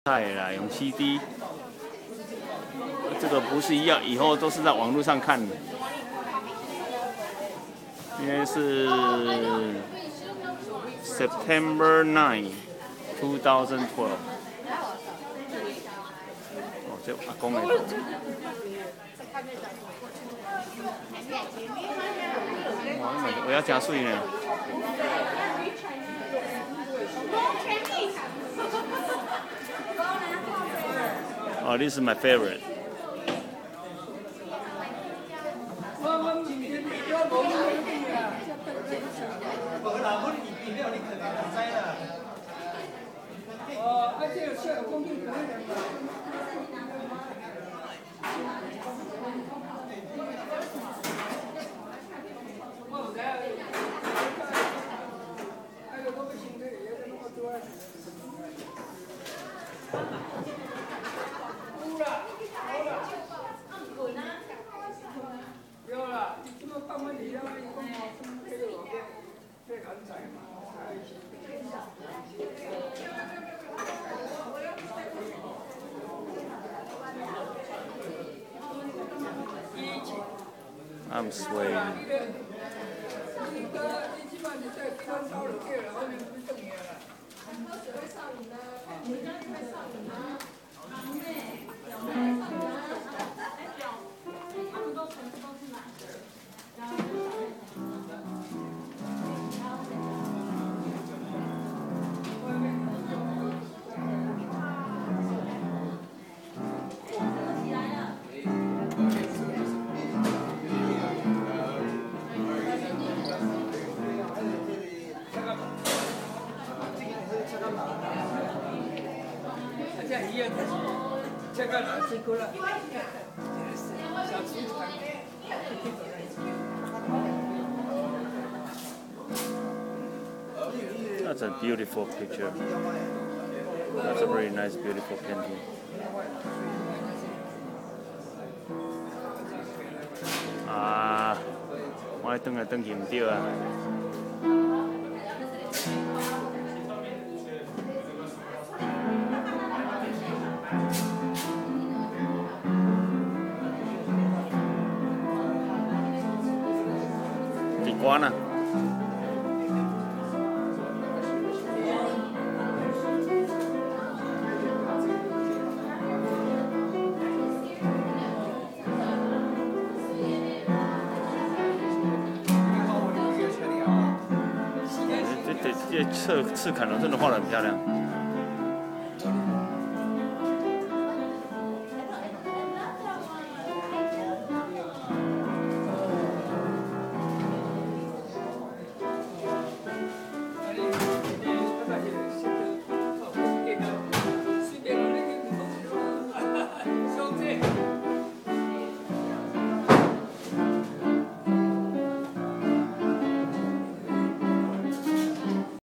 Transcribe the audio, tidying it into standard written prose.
菜啦，用 CD， 这个不是一样，以后都是在网络上看的。今天是 September 9, 2012。哦，这阿公的。哇，我要加水呢。Oh, this is my favorite. I'm sweating. That's a beautiful picture. That's a very nice, beautiful painting. Ah, 我转来转去唔对啊。地瓜呢？这刺砍龙真的画得很漂亮。